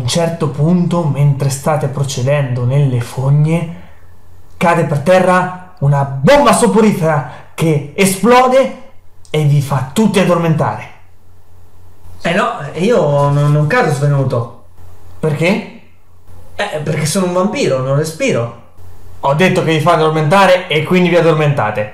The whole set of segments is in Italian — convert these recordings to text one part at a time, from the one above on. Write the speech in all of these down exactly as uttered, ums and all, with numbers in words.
un certo punto, mentre state procedendo nelle fogne, cade per terra una bomba soporifera che esplode e vi fa tutti addormentare. Eh no, io non, non cado svenuto. Perché? Eh, perché sono un vampiro, non respiro. Ho detto che vi fa addormentare e quindi vi addormentate.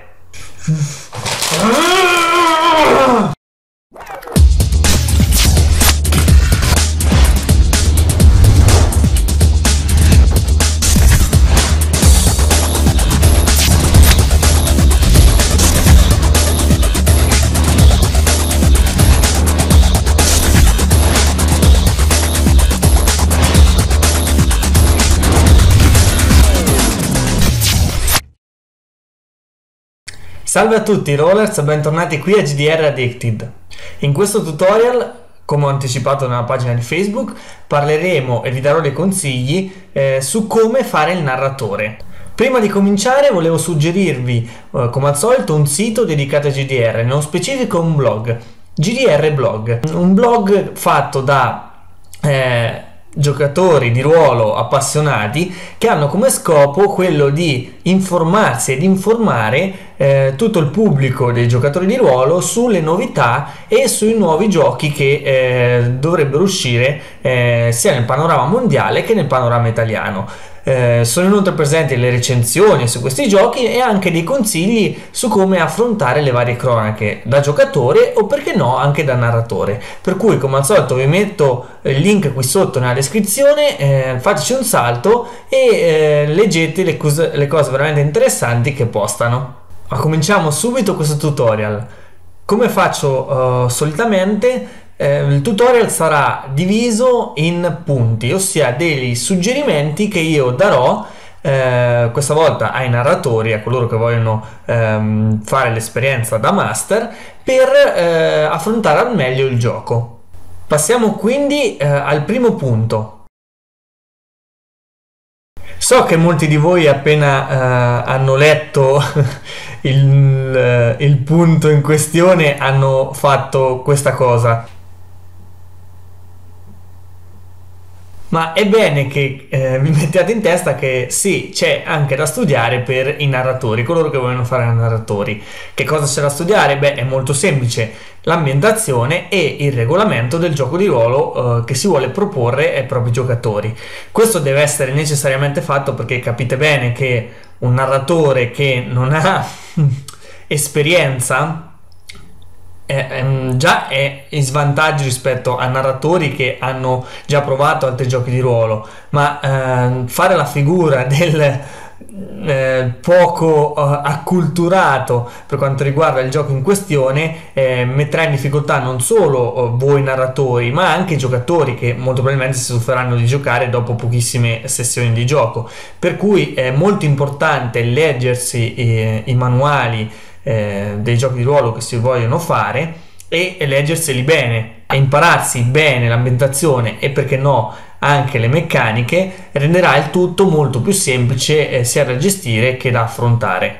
Salve a tutti rollers, bentornati qui a G D R Addicted. In questo tutorial, come ho anticipato nella pagina di Facebook, parleremo e vi darò dei consigli eh, su come fare il narratore. Prima di cominciare volevo suggerirvi, eh, come al solito, un sito dedicato a G D R, nello specifico un blog, G D R Blog, un blog fatto da eh, giocatori di ruolo appassionati che hanno come scopo quello di informarsi ed informare eh, tutto il pubblico dei giocatori di ruolo sulle novità e sui nuovi giochi che eh, dovrebbero uscire eh, sia nel panorama mondiale che nel panorama italiano. Eh, sono inoltre presenti le recensioni su questi giochi e anche dei consigli su come affrontare le varie cronache da giocatore o, perché no, anche da narratore. Per cui, come al solito, vi metto il link qui sotto nella descrizione, eh, fateci un salto e eh, leggete le cose, le cose veramente interessanti che postano. Ma cominciamo subito questo tutorial. Come faccio uh, solitamente, Eh, il tutorial sarà diviso in punti, ossia dei suggerimenti che io darò eh, questa volta ai narratori, a coloro che vogliono ehm, fare l'esperienza da master, per eh, affrontare al meglio il gioco. Passiamo quindi eh, al primo punto. So che molti di voi appena eh, hanno letto il, il punto in questione hanno fatto questa cosa. Ma è bene che eh, vi mettiate in testa che sì, c'è anche da studiare per i narratori, coloro che vogliono fare narratori. Che cosa c'è da studiare? Beh, è molto semplice: l'ambientazione e il regolamento del gioco di ruolo eh, che si vuole proporre ai propri giocatori. Questo deve essere necessariamente fatto perché capite bene che un narratore che non ha esperienza Eh, già è in svantaggio rispetto a narratori che hanno già provato altri giochi di ruolo, ma eh, fare la figura del eh, poco eh, acculturato per quanto riguarda il gioco in questione eh, metterà in difficoltà non solo eh, voi narratori, ma anche i giocatori, che molto probabilmente si stuferanno di giocare dopo pochissime sessioni di gioco. Per cui è molto importante leggersi eh, i manuali Eh, dei giochi di ruolo che si vogliono fare e, e leggerseli bene e impararsi bene l'ambientazione e, perché no, anche le meccaniche, renderà il tutto molto più semplice eh, sia da gestire che da affrontare.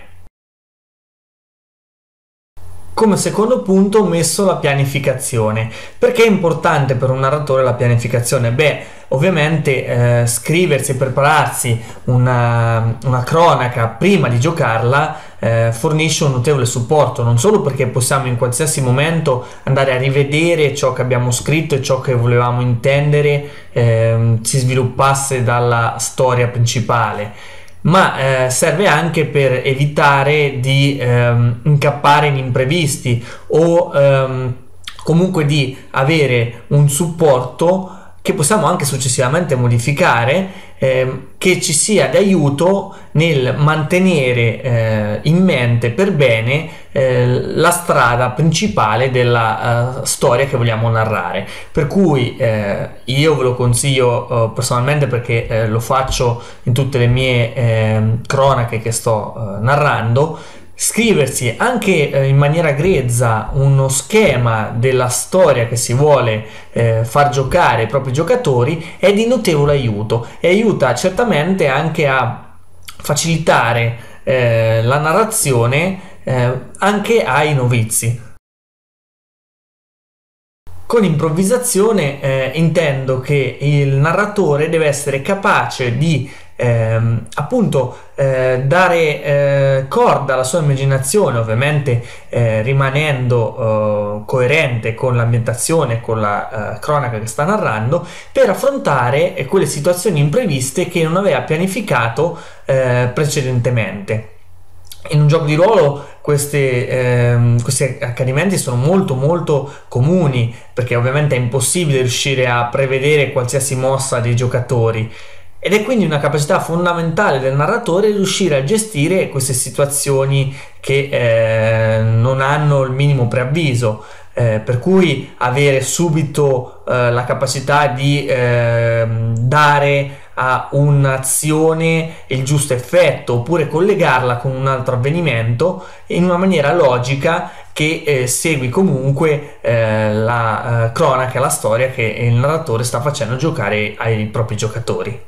Come secondo punto ho messo la pianificazione. Perché è importante per un narratore la pianificazione? Beh, ovviamente eh, scriversi e prepararsi una, una cronaca prima di giocarla eh, fornisce un notevole supporto, non solo perché possiamo in qualsiasi momento andare a rivedere ciò che abbiamo scritto e ciò che volevamo intendere eh, si sviluppasse dalla storia principale, ma eh, serve anche per evitare di ehm, incappare in imprevisti o ehm, comunque di avere un supporto che possiamo anche successivamente modificare, ehm, che ci sia d'aiuto nel mantenere eh, in mente per bene eh, la strada principale della uh, storia che vogliamo narrare. Per cui eh, io ve lo consiglio uh, personalmente, perché eh, lo faccio in tutte le mie eh, cronache che sto uh, narrando: scriversi anche eh, in maniera grezza uno schema della storia che si vuole eh, far giocare ai propri giocatori è di notevole aiuto e aiuta certamente anche a facilitare eh, la narrazione eh, anche ai novizi. Con improvvisazione eh, intendo che il narratore deve essere capace di ehm, appunto eh, dare eh, corda alla sua immaginazione, ovviamente eh, rimanendo eh, coerente con l'ambientazione, con la eh, cronaca che sta narrando, per affrontare eh, quelle situazioni impreviste che non aveva pianificato eh, precedentemente. In un gioco di ruolo queste, ehm, questi accadimenti sono molto molto comuni, perché ovviamente è impossibile riuscire a prevedere qualsiasi mossa dei giocatori, ed è quindi una capacità fondamentale del narratore riuscire a gestire queste situazioni che eh, non hanno il minimo preavviso. Eh, per cui avere subito eh, la capacità di eh, dare a un'azione il giusto effetto, oppure collegarla con un altro avvenimento in una maniera logica che eh, segui comunque eh, la eh, cronaca, la storia che il narratore sta facendo giocare ai propri giocatori.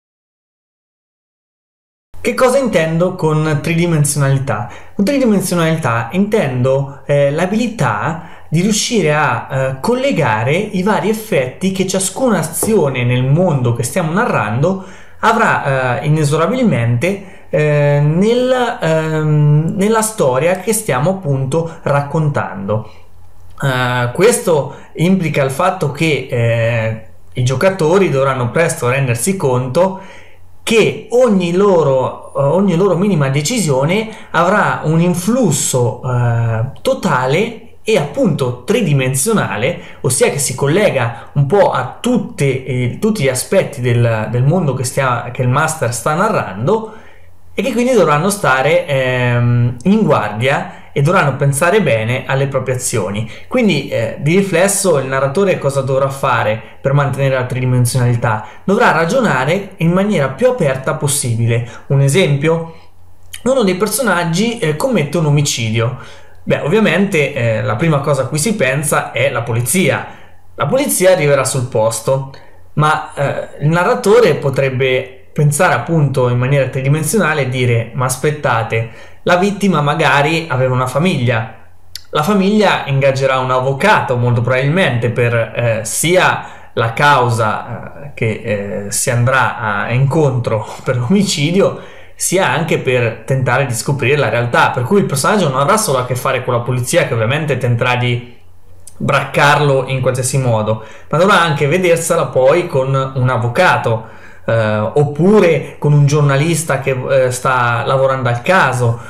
Che cosa intendo con tridimensionalità? Con tridimensionalità intendo eh, l'abilità di riuscire a eh, collegare i vari effetti che ciascuna azione nel mondo che stiamo narrando avrà eh, inesorabilmente eh, nel, ehm, nella storia che stiamo appunto raccontando. Uh, questo implica il fatto che eh, i giocatori dovranno presto rendersi conto che ogni loro, uh, ogni loro minima decisione avrà un influsso uh, totale e appunto tridimensionale, ossia che si collega un po' a tutte, eh, tutti gli aspetti del, del mondo che, stia, che il master sta narrando, e che quindi dovranno stare ehm, in guardia e dovranno pensare bene alle proprie azioni. Quindi eh, di riflesso il narratore cosa dovrà fare per mantenere la tridimensionalità? Dovrà ragionare in maniera più aperta possibile. Un esempio: uno dei personaggi eh, commette un omicidio. Beh, ovviamente eh, la prima cosa a cui si pensa è la polizia. La polizia arriverà sul posto, ma eh, il narratore potrebbe pensare appunto in maniera tridimensionale e dire: ma aspettate, la vittima magari aveva una famiglia, la famiglia ingaggerà un avvocato molto probabilmente per eh, sia la causa eh, che eh, si andrà a incontro per l'omicidio, sia anche per tentare di scoprire la realtà, per cui il personaggio non avrà solo a che fare con la polizia, che ovviamente tenterà di braccarlo in qualsiasi modo, ma dovrà anche vedersela poi con un avvocato, Uh, oppure con un giornalista che uh, sta lavorando al caso,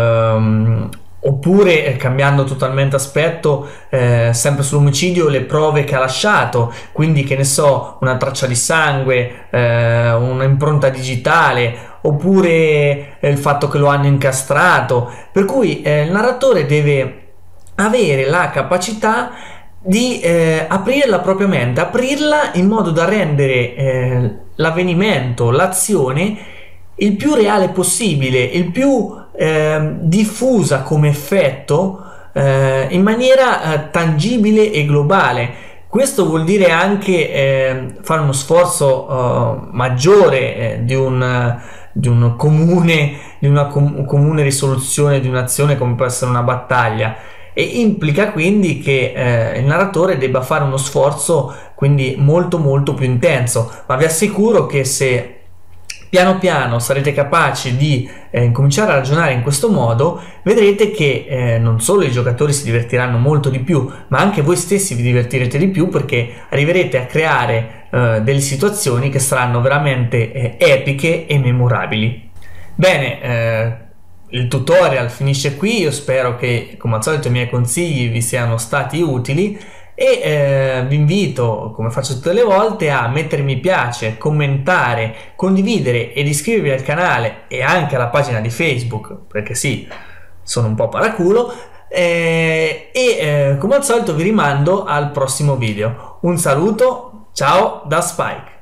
uh, oppure eh, cambiando totalmente aspetto, eh, sempre sull'omicidio, le prove che ha lasciato, quindi che ne so, una traccia di sangue, eh, un'impronta digitale, oppure eh, il fatto che lo hanno incastrato, per cui eh, il narratore deve avere la capacità di eh, aprire la propria mente, aprirla in modo da rendere eh, l'avvenimento, l'azione il più reale possibile, il più eh, diffusa come effetto, eh, in maniera eh, tangibile e globale. Questo vuol dire anche eh, fare uno sforzo eh, maggiore eh, di un di un comune di una com- comune risoluzione di un'azione, come può essere una battaglia, e implica quindi che eh, il narratore debba fare uno sforzo quindi molto molto più intenso, ma vi assicuro che se piano piano sarete capaci di eh, incominciare a ragionare in questo modo, vedrete che eh, non solo i giocatori si divertiranno molto di più, ma anche voi stessi vi divertirete di più, perché arriverete a creare eh, delle situazioni che saranno veramente eh, epiche e memorabili. Bene, eh, il tutorial finisce qui. Io spero che, come al solito, i miei consigli vi siano stati utili e eh, vi invito, come faccio tutte le volte, a mettere mi piace, commentare, condividere ed iscrivervi al canale e anche alla pagina di Facebook, perché sì, sono un po' paraculo, eh, e eh, come al solito vi rimando al prossimo video. Un saluto, ciao da Spike.